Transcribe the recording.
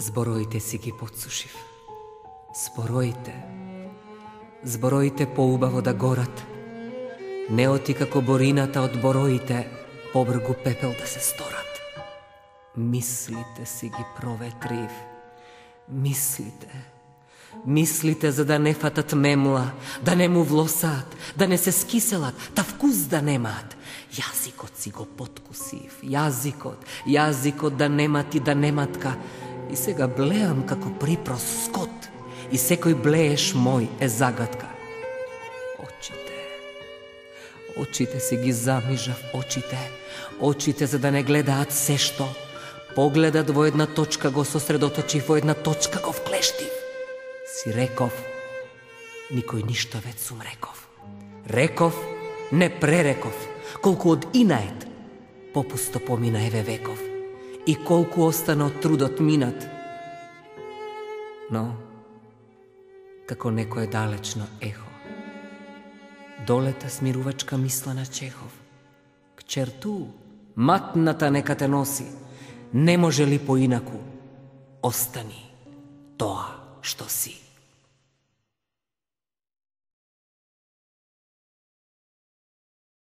Збороите си ги подсушив. Збороите поубаво да горат. Не оти како борината од бороите по бргу пепел да се сторат. Мислите си ги проветрив. Мислите за да не фатат мемла, да не му влосаат, да не се скиселат, та вкус да немаат. Јазикот си го подкусив, јазикот да немат и да нематка. И сега блеам како припрос скот, и секој блееш мој е загадка. Очите си ги замижав, очите за да не гледаат се што. Погледат во една точка го сосредоточив, во една точка го вклештив. Си реков, никој ништо веќе сум реков. Реков, не пререков, колку од инаед попусто помина еве веков. И колку остана од трудот минат. Но, како некое далечно ехо, долета смирувачка мисла на Чехов. Кчерту, матната нека те носи, не може ли поинаку? Остани тоа што си.